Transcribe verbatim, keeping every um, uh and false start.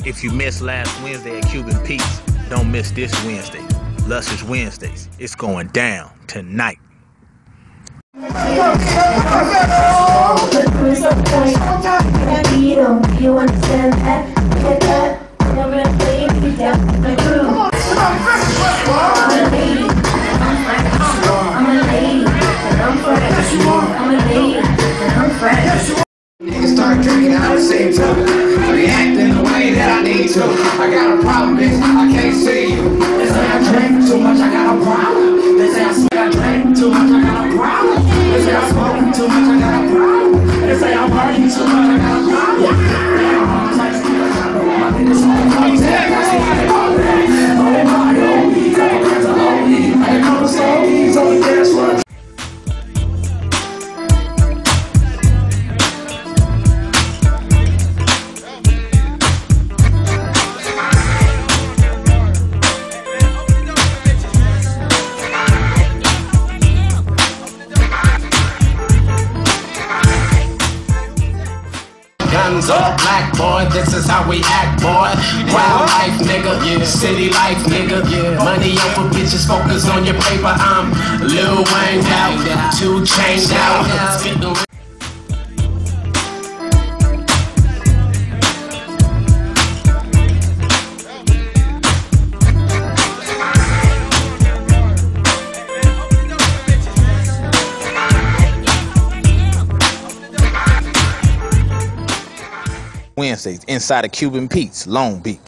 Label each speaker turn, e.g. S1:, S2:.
S1: If you missed last Wednesday at Cuban Pete's, don't miss this Wednesday. Luscious Wednesdays. It's going down tonight.
S2: You understand that? Get that? I'm gonna play you down the groove. I'm a lady. I'm a lady. And I'm fresh. I'm a lady. And I'm fresh.
S3: Niggas start drinking at the same time. Reacting the way that I need to. I got a problem, bitch. I can't see you. They say I drink too much. I got a problem. They say I smoke. I drink too much. I got a problem. They say I smoke too much. I got a problem. They say I'm partying too much. I got a problem.
S4: Guns up, black boy, this is how we act, boy. Wild life, nigga, yeah. City life, nigga, yeah. Money over bitches, focus on your paper. I'm Lil Wayne out, two chained out.
S1: Wednesdays inside of Cuban Pete's, Long Beach.